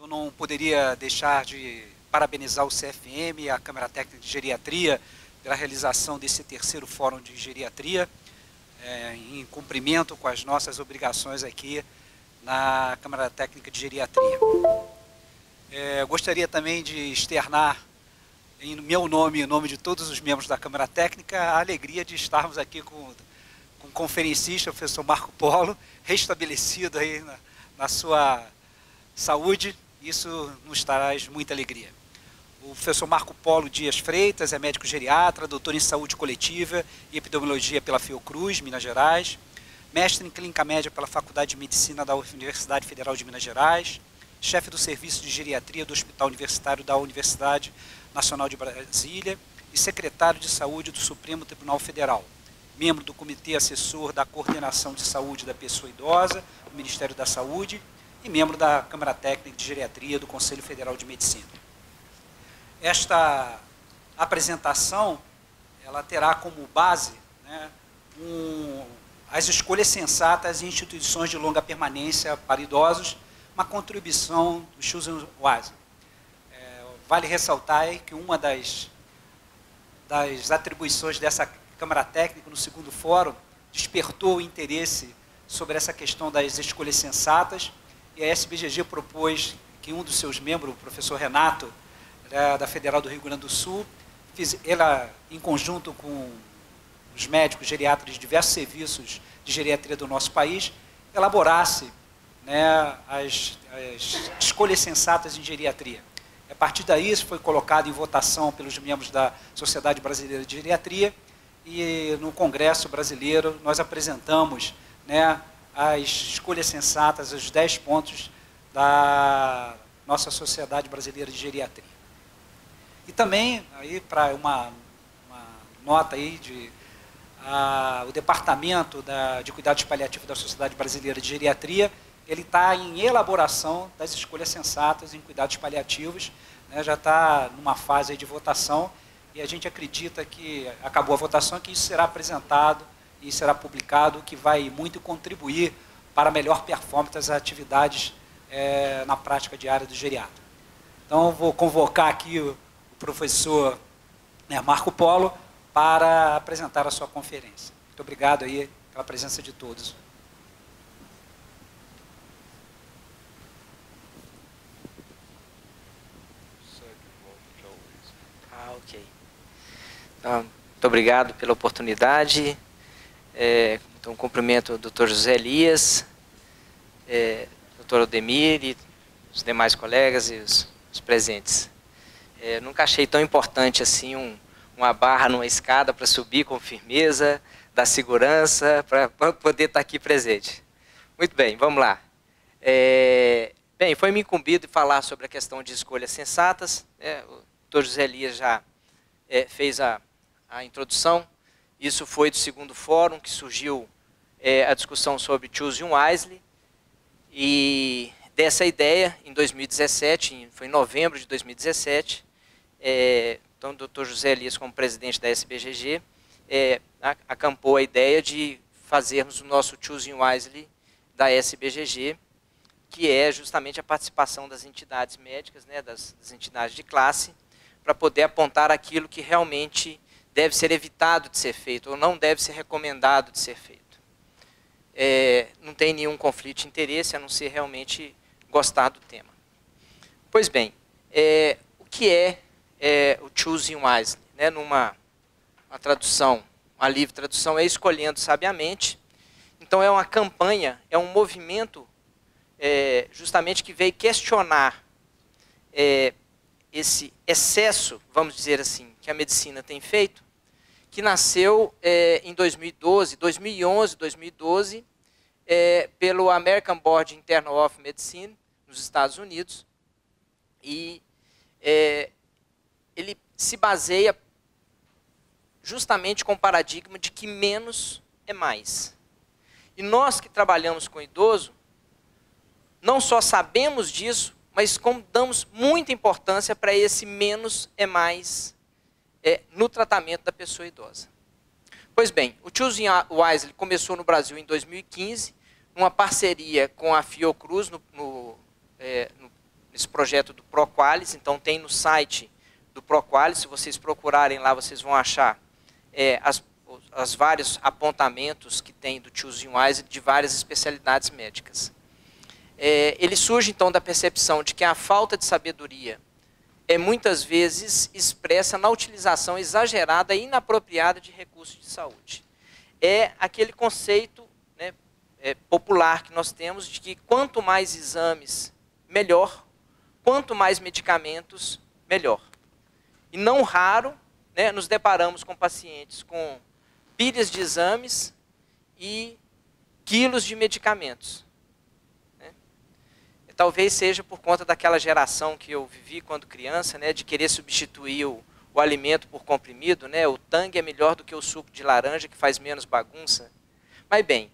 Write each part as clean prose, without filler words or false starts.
Eu não poderia deixar de parabenizar o CFM e a Câmara Técnica de Geriatria pela realização desse terceiro Fórum de Geriatria, em cumprimento com as nossas obrigações aqui na Câmara Técnica de Geriatria. Gostaria também de externar, em meu nome e em nome de todos os membros da Câmara Técnica, a alegria de estarmos aqui com o conferencista, o professor Marco Polo, restabelecido aí na sua saúde. Isso nos traz muita alegria. O professor Marco Polo Dias Freitas é médico geriatra, doutor em saúde coletiva e epidemiologia pela Fiocruz, Minas Gerais, mestre em clínica média pela Faculdade de Medicina da Universidade Federal de Minas Gerais, chefe do Serviço de Geriatria do Hospital Universitário da Universidade Nacional de Brasília e secretário de Saúde do Supremo Tribunal Federal, membro do Comitê Assessor da Coordenação de Saúde da Pessoa Idosa, do Ministério da Saúde, e membro da Câmara Técnica de Geriatria do Conselho Federal de Medicina. Esta apresentação, ela terá como base, né, as escolhas sensatas em instituições de longa permanência para idosos, uma contribuição do Choosing Wisely. Vale ressaltar aí que uma das atribuições dessa Câmara Técnica no segundo fórum despertou o interesse sobre essa questão das escolhas sensatas, e a SBGG propôs que um dos seus membros, o professor Renato, da Federal do Rio Grande do Sul, ela, em conjunto com os médicos geriatras de diversos serviços de geriatria do nosso país, elaborasse, né, as escolhas sensatas em geriatria. A partir daí, isso foi colocado em votação pelos membros da Sociedade Brasileira de Geriatria, e no Congresso Brasileiro nós apresentamos, né, as escolhas sensatas, os 10 pontos da nossa Sociedade Brasileira de Geriatria. E também, aí para uma nota aí o Departamento de Cuidados Paliativos da Sociedade Brasileira de Geriatria, ele está em elaboração das escolhas sensatas em cuidados paliativos, né, já está numa fase aí de votação, e a gente acredita que acabou a votação, que isso será apresentado e será publicado, que vai muito contribuir para a melhor performance das atividades na prática diária do geriatra. Então, eu vou convocar aqui o professor, né, Marco Polo para apresentar a sua conferência. Muito obrigado aí pela presença de todos. Ok. Então, muito obrigado pela oportunidade. Então, cumprimento o Dr. José Elias, Dr. Odemir e os demais colegas e os presentes. Nunca achei tão importante assim uma barra numa escada para subir com firmeza, dar segurança, para poder estar aqui presente. Muito bem, vamos lá. Bem, foi me incumbido de falar sobre a questão de escolhas sensatas. O Dr. José Elias já fez a introdução. Isso foi do segundo fórum, que surgiu a discussão sobre Choosing Wisely. E dessa ideia, em 2017, foi em novembro de 2017, então o Dr. José Elias, como presidente da SBGG, acampou a ideia de fazermos o nosso Choosing Wisely da SBGG, que é justamente a participação das entidades médicas, né, das entidades de classe, para poder apontar aquilo que realmente deve ser evitado de ser feito, ou não deve ser recomendado de ser feito. Não tem nenhum conflito de interesse, a não ser realmente gostar do tema. Pois bem, o que é o Choosing Wisely? Né, numa tradução, uma livre tradução, é escolhendo sabiamente. Então é uma campanha, é um movimento justamente que veio questionar esse excesso, vamos dizer assim, que a medicina tem feito, que nasceu em 2011, 2012, pelo American Board Internal of Medicine, nos Estados Unidos, e ele se baseia justamente com o paradigma de que menos é mais. E nós que trabalhamos com idoso, não só sabemos disso, mas como damos muita importância para esse menos é mais no tratamento da pessoa idosa. Pois bem, o Choosing Wisely começou no Brasil em 2015, numa parceria com a Fiocruz, no nesse projeto do ProQualis. Então tem no site do ProQualis, se vocês procurarem lá, vocês vão achar os vários apontamentos que tem do Choosing Wisely de várias especialidades médicas. Ele surge então da percepção de que a falta de sabedoria é muitas vezes expressa na utilização exagerada e inapropriada de recursos de saúde. É aquele conceito, né, popular que nós temos de que quanto mais exames, melhor, quanto mais medicamentos, melhor. E não raro, né, nos deparamos com pacientes com pilhas de exames e quilos de medicamentos. Né? Talvez seja por conta daquela geração que eu vivi quando criança, né, de querer substituir o alimento por comprimido, né, o Tang é melhor do que o suco de laranja, que faz menos bagunça. Mas bem,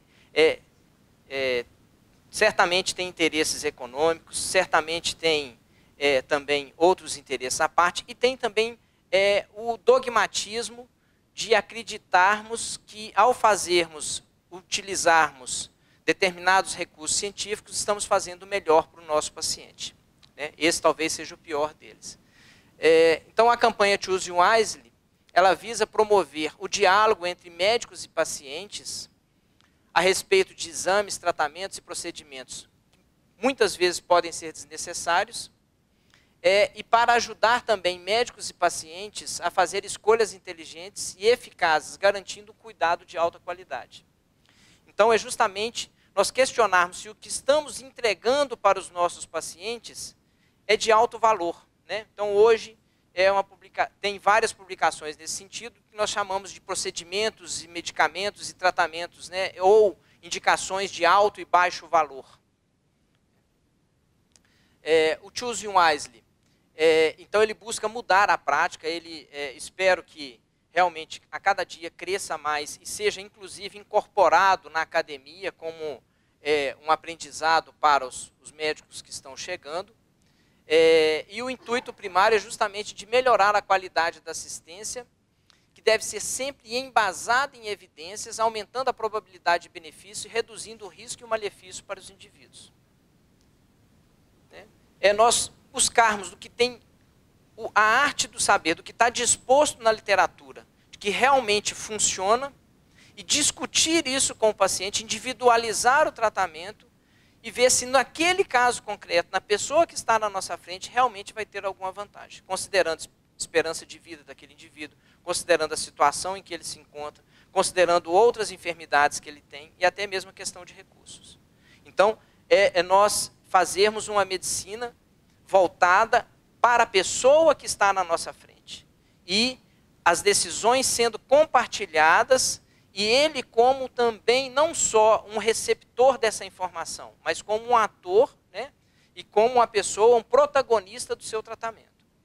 certamente tem interesses econômicos, certamente tem também outros interesses à parte, e tem também o dogmatismo de acreditarmos que, ao utilizarmos determinados recursos científicos, estamos fazendo o melhor para o nosso paciente. Né? Esse talvez seja o pior deles. Então, a campanha Choosing Wisely, ela visa promover o diálogo entre médicos e pacientes a respeito de exames, tratamentos e procedimentos que muitas vezes podem ser desnecessários, e para ajudar também médicos e pacientes a fazer escolhas inteligentes e eficazes, garantindo o cuidado de alta qualidade. Então, é justamente nós questionarmos se o que estamos entregando para os nossos pacientes é de alto valor. Né? Então, hoje, tem várias publicações nesse sentido, que nós chamamos de procedimentos e medicamentos e tratamentos, né? Ou indicações de alto e baixo valor. O Choosing Wisely, então ele busca mudar a prática, espero que realmente a cada dia cresça mais e seja inclusive incorporado na academia como um aprendizado para os médicos que estão chegando. E o intuito primário é justamente de melhorar a qualidade da assistência, que deve ser sempre embasada em evidências, aumentando a probabilidade de benefício e reduzindo o risco e o malefício para os indivíduos. Nós buscarmos do que tem a arte do saber, do que está disposto na literatura, de que realmente funciona, e discutir isso com o paciente, individualizar o tratamento, e ver se naquele caso concreto, na pessoa que está na nossa frente, realmente vai ter alguma vantagem, considerando a esperança de vida daquele indivíduo, considerando a situação em que ele se encontra, considerando outras enfermidades que ele tem, e até mesmo a questão de recursos. Então, nós fazermos uma medicina voltada para a pessoa que está na nossa frente, e as decisões sendo compartilhadas, e ele como também não só um receptor dessa informação, mas como um ator, né, e como uma pessoa, um protagonista do seu tratamento.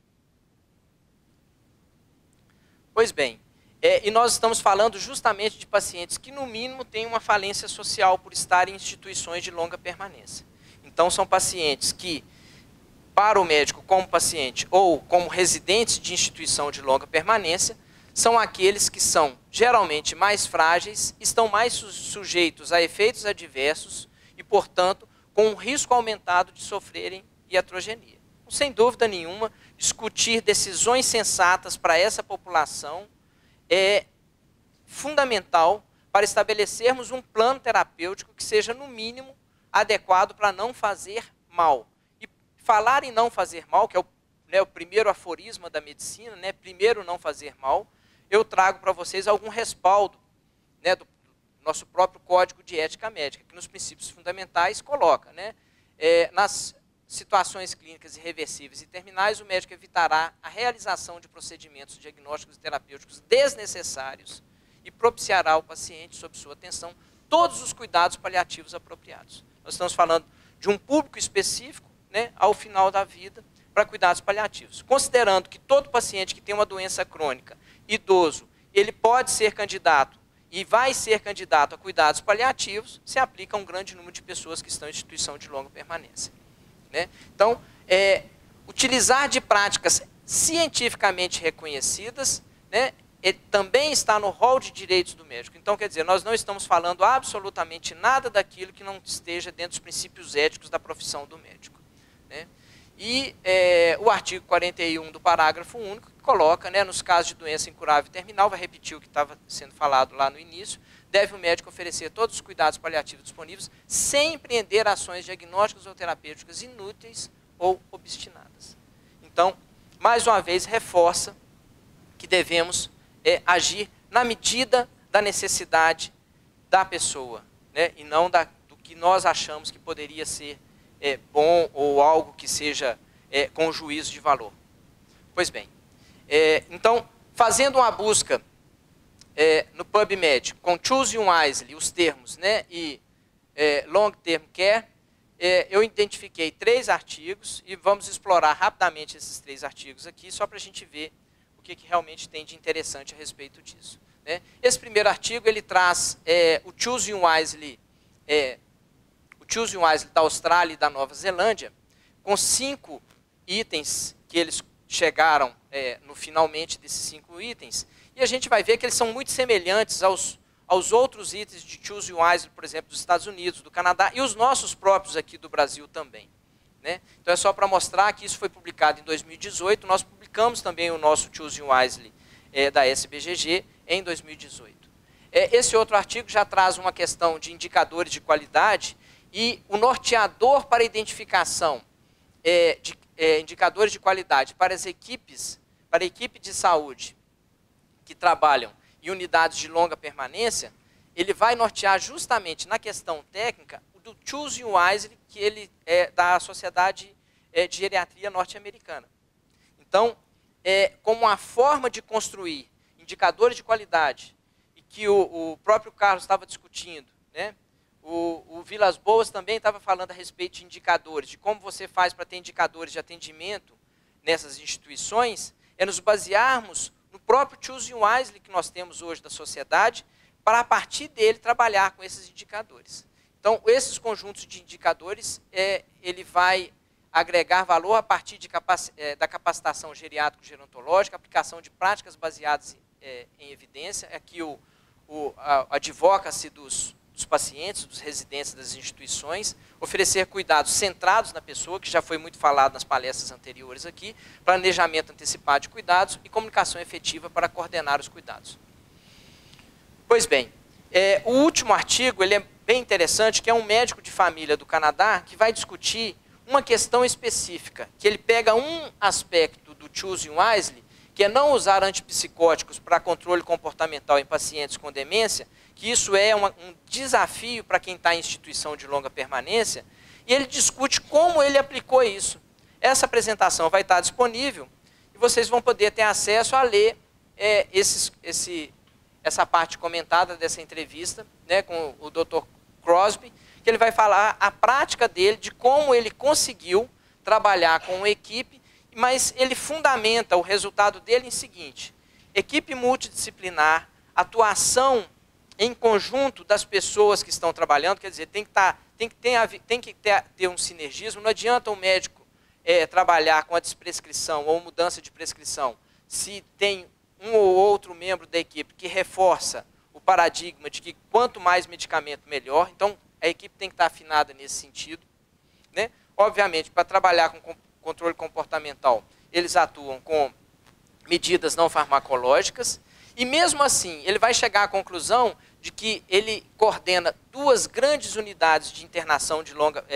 Pois bem, e nós estamos falando justamente de pacientes que no mínimo têm uma falência social por estar em instituições de longa permanência. Então são pacientes que, para o médico como paciente ou como residentes de instituição de longa permanência, são aqueles que são geralmente mais frágeis, estão mais sujeitos a efeitos adversos e, portanto, com um risco aumentado de sofrerem iatrogenia. Sem dúvida nenhuma, discutir decisões sensatas para essa população é fundamental para estabelecermos um plano terapêutico que seja, no mínimo, adequado para não fazer mal. E falar em não fazer mal, que é o primeiro aforisma da medicina, né, primeiro não fazer mal, eu trago para vocês algum respaldo, né, do nosso próprio Código de Ética Médica, que nos princípios fundamentais coloca, né, nas situações clínicas irreversíveis e terminais, o médico evitará a realização de procedimentos diagnósticos e terapêuticos desnecessários e propiciará ao paciente, sob sua atenção, todos os cuidados paliativos apropriados. Nós estamos falando de um público específico, né, ao final da vida, para cuidados paliativos. Considerando que todo paciente que tem uma doença crônica, idoso, ele pode ser candidato e vai ser candidato a cuidados paliativos, se aplica a um grande número de pessoas que estão em instituição de longa permanência. Né? Então, utilizar de práticas cientificamente reconhecidas, né, também está no rol de direitos do médico. Então, quer dizer, nós não estamos falando absolutamente nada daquilo que não esteja dentro dos princípios éticos da profissão do médico. Né? E o artigo 41 do parágrafo único que coloca, né, nos casos de doença incurável e terminal, vai repetir o que estava sendo falado lá no início, deve o médico oferecer todos os cuidados paliativos disponíveis sem empreender ações diagnósticas ou terapêuticas inúteis ou obstinadas. Então, mais uma vez, reforça que devemos agir na medida da necessidade da pessoa, né, e não do que nós achamos que poderia ser bom ou algo que seja com juízo de valor. Pois bem, então, fazendo uma busca no PubMed com Choose Wisely, os termos, né, e Long Term Care, eu identifiquei 3 artigos e vamos explorar rapidamente esses 3 artigos aqui, só para a gente ver o que realmente tem de interessante a respeito disso, né? Esse primeiro artigo, ele traz o Choose Wisely, da Austrália e da Nova Zelândia, com 5 itens que eles chegaram no finalmente desses 5 itens, e a gente vai ver que eles são muito semelhantes aos outros itens de Choose Wisely, por exemplo, dos Estados Unidos, do Canadá, e os nossos próprios aqui do Brasil também, né? Então é só para mostrar que isso foi publicado em 2018, nós publicamos também o nosso Choose Wisely da SBGG em 2018. Esse outro artigo já traz uma questão de indicadores de qualidade, e o norteador para identificação de indicadores de qualidade para as equipes, para a equipe de saúde que trabalham em unidades de longa permanência, ele vai nortear justamente na questão técnica do Choose Wisely, que ele é da Sociedade de Geriatria Norte-Americana. Então, como uma forma de construir indicadores de qualidade, e que o próprio Carlos estava discutindo, né? O Vilas Boas também estava falando a respeito de indicadores, de como você faz para ter indicadores de atendimento nessas instituições, nos basearmos no próprio Choose Wisely que nós temos hoje da sociedade, para a partir dele trabalhar com esses indicadores. Então, esses conjuntos de indicadores, ele vai agregar valor a partir da capacitação geriátrico-gerontológica, aplicação de práticas baseadas em evidência, aqui a advocacy dos pacientes, dos residentes das instituições, oferecer cuidados centrados na pessoa, que já foi muito falado nas palestras anteriores aqui, planejamento antecipado de cuidados e comunicação efetiva para coordenar os cuidados. Pois bem, o último artigo, ele é bem interessante, que é um médico de família do Canadá, que vai discutir uma questão específica, que ele pega um aspecto do Choose Wisely, que é não usar antipsicóticos para controle comportamental em pacientes com demência, que isso é um desafio para quem está em instituição de longa permanência, e ele discute como ele aplicou isso. Essa apresentação vai estar disponível, e vocês vão poder ter acesso a ler essa parte comentada dessa entrevista, né, com o Dr. Crosby, que ele vai falar a prática dele, de como ele conseguiu trabalhar com uma equipe, mas ele fundamenta o resultado dele em seguinte: equipe multidisciplinar, atuação em conjunto das pessoas que estão trabalhando, quer dizer, tem que ter um sinergismo. Não adianta o médico trabalhar com a desprescrição ou mudança de prescrição se tem um ou outro membro da equipe que reforça o paradigma de que quanto mais medicamento, melhor. Então, a equipe tem que estar afinada nesse sentido, né? Obviamente, para trabalhar com controle comportamental, eles atuam com medidas não farmacológicas, e mesmo assim, ele vai chegar à conclusão de que ele coordena 2 grandes unidades de internação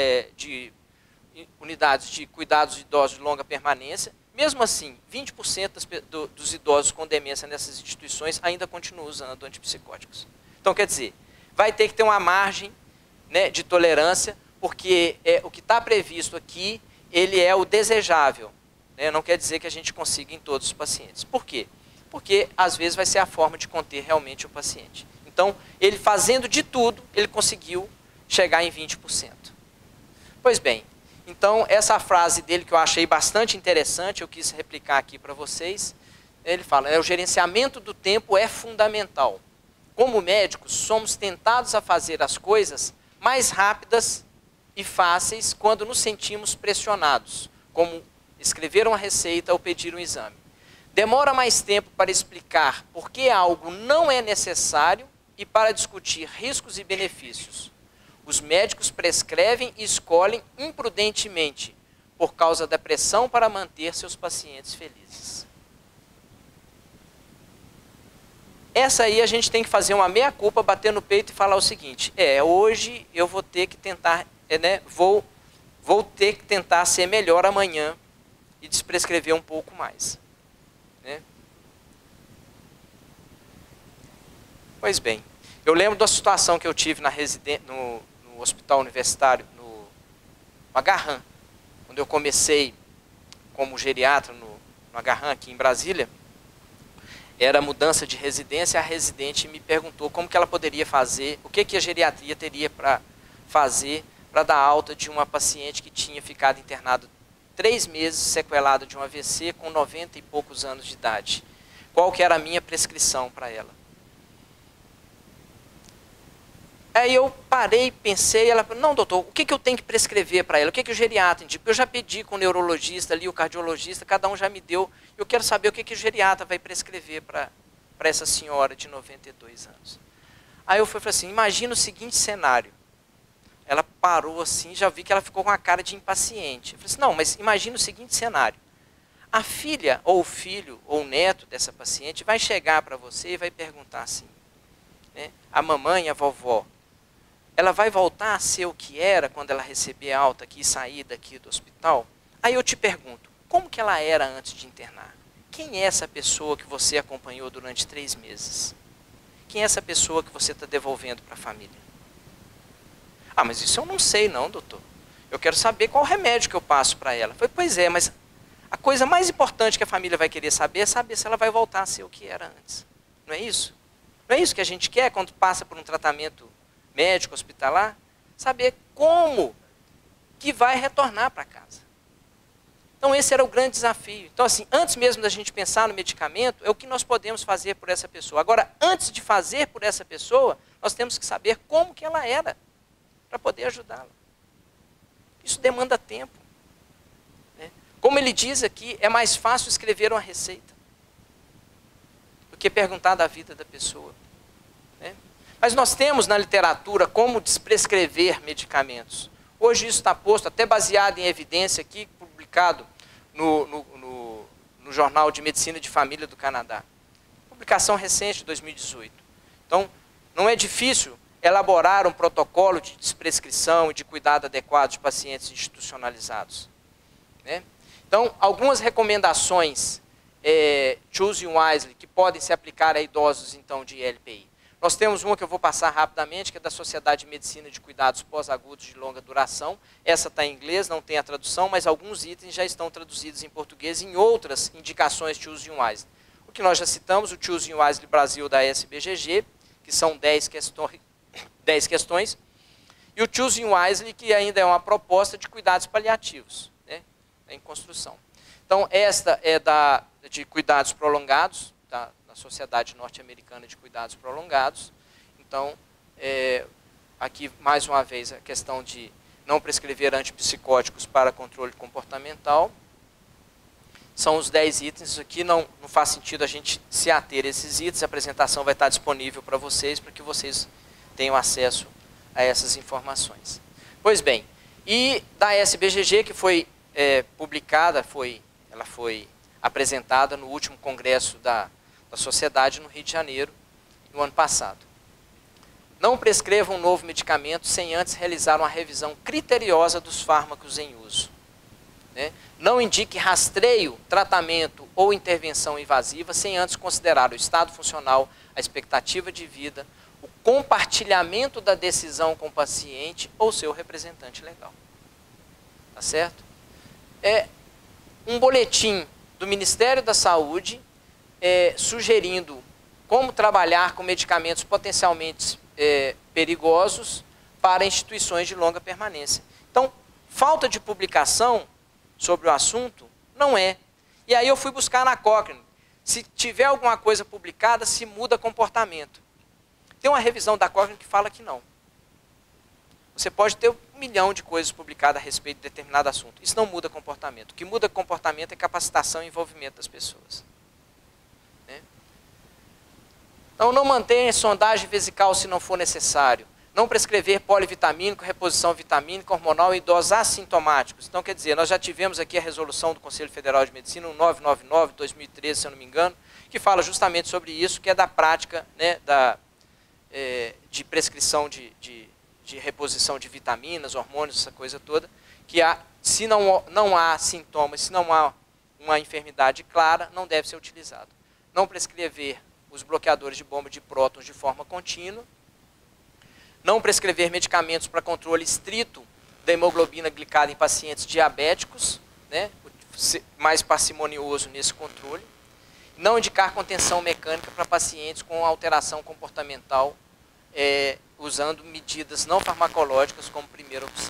unidades de cuidados de idosos de longa permanência. Mesmo assim, 20% dos idosos com demência nessas instituições ainda continuam usando antipsicóticos. Então, quer dizer, vai ter que ter uma margem, né, de tolerância, porque o que está previsto aqui, ele é o desejável, né? Não quer dizer que a gente consiga em todos os pacientes. Por quê? Porque, às vezes, vai ser a forma de conter realmente o paciente. Então, ele fazendo de tudo, ele conseguiu chegar em 20%. Pois bem, então, essa frase dele que eu achei bastante interessante, eu quis replicar aqui para vocês. Ele fala, o gerenciamento do tempo é fundamental. Como médicos, somos tentados a fazer as coisas mais rápidas e fáceis quando nos sentimos pressionados, como escrever uma receita ou pedir um exame. Demora mais tempo para explicar por que algo não é necessário e para discutir riscos e benefícios. Os médicos prescrevem e escolhem imprudentemente, por causa da pressão para manter seus pacientes felizes. Essa aí a gente tem que fazer uma meia-culpa, bater no peito e falar o seguinte: hoje eu vou ter que tentar, vou ter que tentar ser melhor amanhã e desprescrever um pouco mais. Né? Pois bem, eu lembro da situação que eu tive no hospital universitário, no Agarram, quando eu comecei como geriatra no Agarram aqui em Brasília. Era mudança de residência, a residente me perguntou como que ela poderia fazer, o que a geriatria teria para fazer para dar alta de uma paciente que tinha ficado internado 3 meses, sequelada de um AVC, com 90 e poucos anos de idade. Qual que era a minha prescrição para ela? Aí eu parei, pensei, ela falou: não, doutor, o que eu tenho que prescrever para ela? O que o geriatra indica? Eu já pedi com o neurologista ali, o cardiologista, cada um já me deu. Eu quero saber o que o geriatra vai prescrever para essa senhora de 92 anos. Aí eu falei assim: imagina o seguinte cenário. Ela parou assim, já vi que ela ficou com a cara de impaciente. Eu falei assim: não, mas imagina o seguinte cenário. A filha, ou o filho, ou o neto dessa paciente vai chegar para você e vai perguntar assim, né, a mamãe, a vovó, ela vai voltar a ser o que era quando ela receber alta aqui e sair daqui do hospital? Aí eu te pergunto, como que ela era antes de internar? Quem é essa pessoa que você acompanhou durante 3 meses? Quem é essa pessoa que você está devolvendo para a família? Ah, mas isso eu não sei não, doutor. Eu quero saber qual remédio que eu passo para ela. Eu falei: pois é, mas a coisa mais importante que a família vai querer saber é saber se ela vai voltar a ser o que era antes. Não é isso? Não é isso que a gente quer quando passa por um tratamento médico, hospitalar? Saber como que vai retornar para casa. Então esse era o grande desafio. Então assim, antes mesmo da gente pensar no medicamento, é o que nós podemos fazer por essa pessoa. Agora, antes de fazer por essa pessoa, nós temos que saber como que ela era, para poder ajudá-la. Isso demanda tempo. Né? Como ele diz aqui, é mais fácil escrever uma receita do que perguntar da vida da pessoa. Né? Mas nós temos na literatura como desprescrever medicamentos. Hoje isso está posto, até baseado em evidência aqui, publicado no Jornal de Medicina de Família do Canadá. Publicação recente de 2018. Então, não é difícil elaborar um protocolo de desprescrição e de cuidado adequado de pacientes institucionalizados. Né? Então, algumas recomendações choose wisely, que podem se aplicar a idosos então, de LPI. Nós temos uma que eu vou passar rapidamente, que é da Sociedade de Medicina de Cuidados Pós-Agudos de Longa Duração. Essa está em inglês, não tem a tradução, mas alguns itens já estão traduzidos em português em outras indicações Choose Wisely. O que nós já citamos, o Choose Wisely Brasil da SBGG, que são 10 questões, e o Choose Wisely, que ainda é uma proposta de cuidados paliativos, né, em construção. Então, esta é de cuidados prolongados, da Sociedade Norte-Americana de Cuidados Prolongados. Então, aqui, mais uma vez, a questão de não prescrever antipsicóticos para controle comportamental. São os 10 itens. Aqui não faz sentido a gente se ater a esses itens. A apresentação vai estar disponível para vocês que tenham acesso a essas informações. Pois bem, e da SBGG, que foi publicada, ela foi apresentada no último congresso da Sociedade no Rio de Janeiro, no ano passado. Não prescreva um novo medicamento sem antes realizar uma revisão criteriosa dos fármacos em uso. Né? Não indique rastreio, tratamento ou intervenção invasiva sem antes considerar o estado funcional, a expectativa de vida, o compartilhamento da decisão com o paciente ou seu representante legal. Tá certo? Um boletim do Ministério da Saúde sugerindo como trabalhar com medicamentos potencialmente perigosos para instituições de longa permanência. Então, falta de publicação sobre o assunto não é. E aí eu fui buscar na Cochrane. Se tiver alguma coisa publicada, se muda comportamento. Tem uma revisão da Cochrane que fala que não. Você pode ter 1 milhão de coisas publicadas a respeito de determinado assunto. Isso não muda comportamento. O que muda comportamento é capacitação e envolvimento das pessoas. Né? Então, não mantenha sondagem vesical se não for necessário. Não prescrever polivitamínico, reposição vitamínica, hormonal em idosos assintomáticos. Então, quer dizer, nós já tivemos aqui a resolução do Conselho Federal de Medicina, 999, 2013, se eu não me engano, que fala justamente sobre isso, que é da prática, né, de prescrição de reposição de vitaminas, hormônios, essa coisa toda, que se não há sintomas, se não há uma enfermidade clara, não deve ser utilizado. Não prescrever os bloqueadores de bomba de prótons de forma contínua. Não prescrever medicamentos para controle estrito da hemoglobina glicada em pacientes diabéticos, né, mais parcimonioso nesse controle. Não indicar contenção mecânica para pacientes com alteração comportamental, usando medidas não farmacológicas como primeira opção.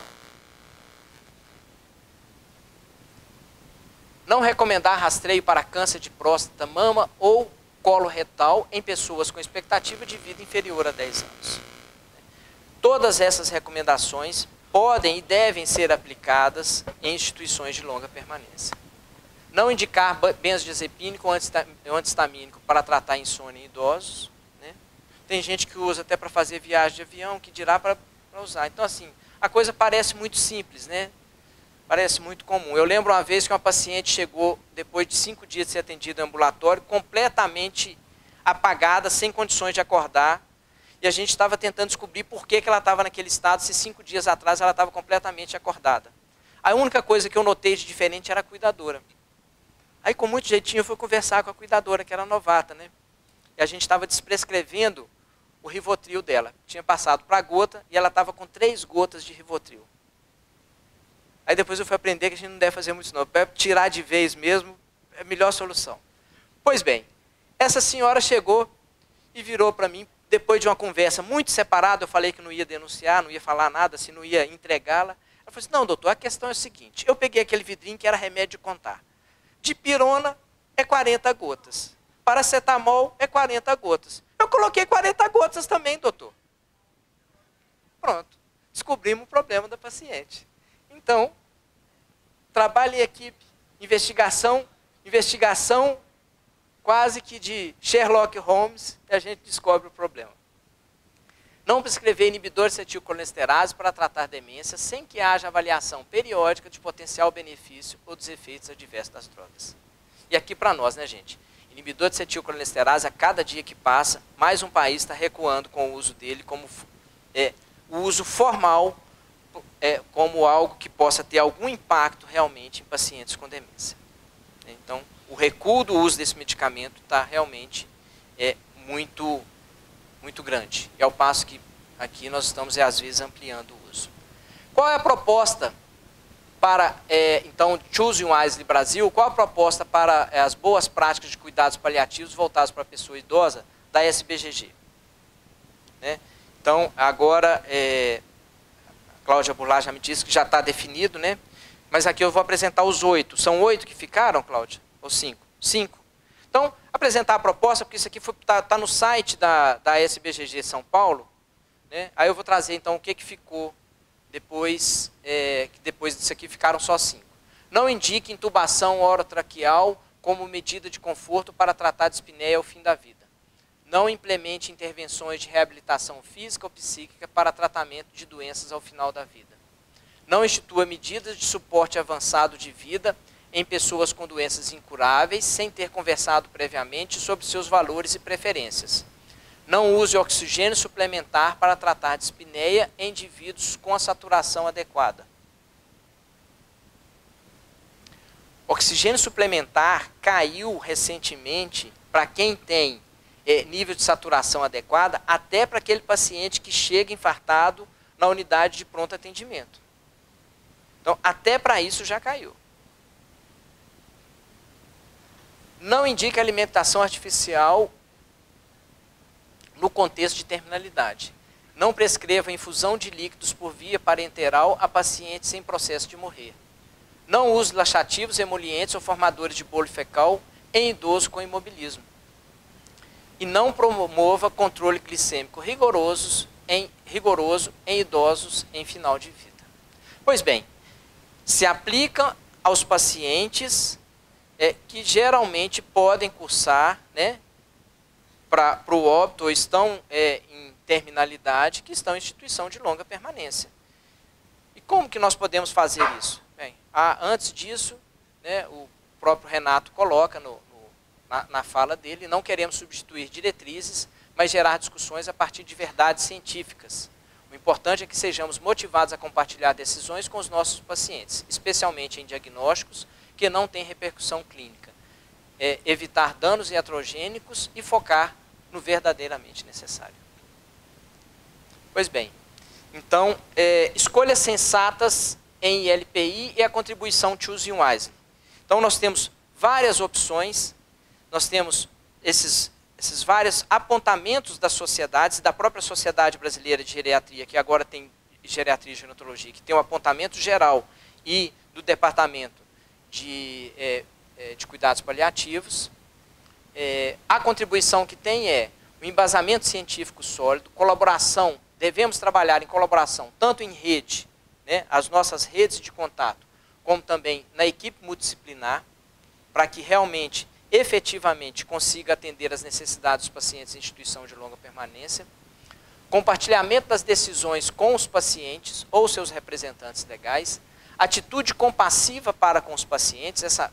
Não recomendar rastreio para câncer de próstata, mama ou colo retal em pessoas com expectativa de vida inferior a 10 anos. Todas essas recomendações podem e devem ser aplicadas em instituições de longa permanência. Não indicar benzodiazepínico ou antihistamínico para tratar insônia em idosos. Né? Tem gente que usa até para fazer viagem de avião, que dirá para usar. Então, assim, a coisa parece muito simples, né? Parece muito comum. Eu lembro uma vez que uma paciente chegou, depois de 5 dias de ser atendida em ambulatório, completamente apagada, sem condições de acordar. E a gente estava tentando descobrir por que ela estava naquele estado, se 5 dias atrás ela estava completamente acordada. A única coisa que eu notei de diferente era a cuidadora. Aí, com muito jeitinho, eu fui conversar com a cuidadora, que era novata, né? E a gente estava desprescrevendo o Rivotril dela. Tinha passado para a gota e ela estava com 3 gotas de Rivotril. Aí depois eu fui aprender que a gente não deve fazer muito isso não. Para tirar de vez mesmo, é a melhor solução. Pois bem, essa senhora chegou e virou para mim, depois de uma conversa muito separada, eu falei que não ia denunciar, não ia falar nada, se não ia entregá-la. Ela falou assim, não, doutor, a questão é a seguinte, eu peguei aquele vidrinho que era remédio de contar. Dipirona é 40 gotas. Paracetamol é 40 gotas. Eu coloquei 40 gotas também, doutor. Pronto. Descobrimos o problema da paciente. Então, trabalho em equipe, investigação quase que de Sherlock Holmes, e a gente descobre o problema. Não prescrever inibidores de acetilcolinesterase para tratar demência sem que haja avaliação periódica de potencial benefício ou dos efeitos adversos das drogas. E aqui para nós, né, gente? Inibidor de acetilcolinesterase, a cada dia que passa, mais um país está recuando com o uso dele como o uso formal, como algo que possa ter algum impacto realmente em pacientes com demência. Então, o recuo do uso desse medicamento está realmente muito grande. E ao passo que aqui nós estamos, às vezes, ampliando o uso. Qual é a proposta para, então, Choosing Wisely Brasil, qual a proposta para as boas práticas de cuidados paliativos voltados para a pessoa idosa da SBGG? Né? Então, agora, a Cláudia Burlar já me disse que já está definido, né? Mas aqui eu vou apresentar os 8. São 8 que ficaram, Cláudia? Ou 5? 5. Então, apresentar a proposta, porque isso aqui está no site da SBGG São Paulo. Né? Aí eu vou trazer, então, o que ficou depois, que depois disso aqui ficaram só 5. Não indique intubação orotraqueal como medida de conforto para tratar dispneia ao fim da vida. Não implemente intervenções de reabilitação física ou psíquica para tratamento de doenças ao final da vida. Não institua medidas de suporte avançado de vida em pessoas com doenças incuráveis, sem ter conversado previamente sobre seus valores e preferências. Não use oxigênio suplementar para tratar dispneia em indivíduos com a saturação adequada. Oxigênio suplementar caiu recentemente para quem tem nível de saturação adequada, até para aquele paciente que chega infartado na unidade de pronto atendimento. Então, até para isso já caiu. Não indica alimentação artificial no contexto de terminalidade. Não prescreva infusão de líquidos por via parenteral a pacientes em processo de morrer. Não use laxativos, emolientes ou formadores de bolo fecal em idoso com imobilismo. E não promova controle glicêmico rigoroso em idosos em final de vida. Pois bem, se aplica aos pacientes que geralmente podem cursar, né, para o óbito ou estão em terminalidade que estão em instituição de longa permanência. E como que nós podemos fazer isso? Bem, antes disso, né, o próprio Renato coloca na fala dele, não queremos substituir diretrizes, mas gerar discussões a partir de verdades científicas. O importante é que sejamos motivados a compartilhar decisões com os nossos pacientes, especialmente em diagnósticos que não têm repercussão clínica. Evitar danos iatrogênicos e focar no verdadeiramente necessário. Pois bem, então, escolhas sensatas em ILPI e a contribuição Choose Wisely. Então, nós temos várias opções, nós temos esses vários apontamentos das sociedades, da própria Sociedade Brasileira de Geriatria, que agora tem Geriatria e Gerontologia, que tem um apontamento geral, e do Departamento de Cuidados Paliativos. A contribuição que tem é o embasamento científico sólido, colaboração, devemos trabalhar em colaboração, tanto em rede, né, as nossas redes de contato, como também na equipe multidisciplinar, para que realmente, efetivamente, consiga atender as necessidades dos pacientes em instituição de longa permanência, compartilhamento das decisões com os pacientes ou seus representantes legais, atitude compassiva para com os pacientes, essa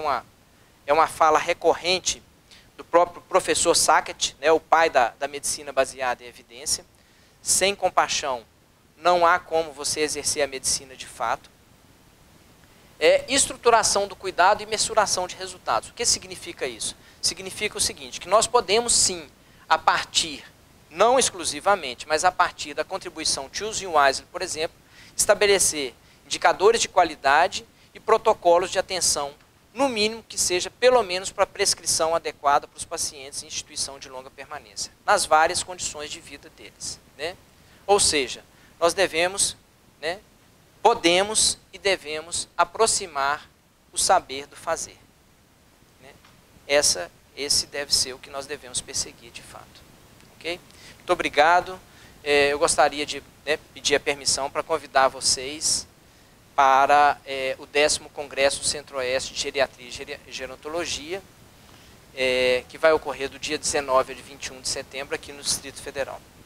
é uma fala recorrente do próprio professor Sackett, né, o pai da medicina baseada em evidência. Sem compaixão, não há como você exercer a medicina de fato. Estruturação do cuidado e mensuração de resultados. O que significa isso? Significa o seguinte, que nós podemos sim, a partir, não exclusivamente, mas a partir da contribuição Choose Wisely, por exemplo, estabelecer indicadores de qualidade e protocolos de atenção, no mínimo que seja pelo menos para prescrição adequada para os pacientes em instituição de longa permanência, nas várias condições de vida deles. Né? Ou seja, nós devemos, né, podemos e devemos aproximar o saber do fazer. Né? Esse deve ser o que nós devemos perseguir de fato. Okay? Muito obrigado. Eu gostaria de pedir a permissão para convidar vocês para o 10º Congresso Centro-Oeste de Geriatria e Gerontologia, que vai ocorrer do dia 19 a 21 de setembro aqui no Distrito Federal.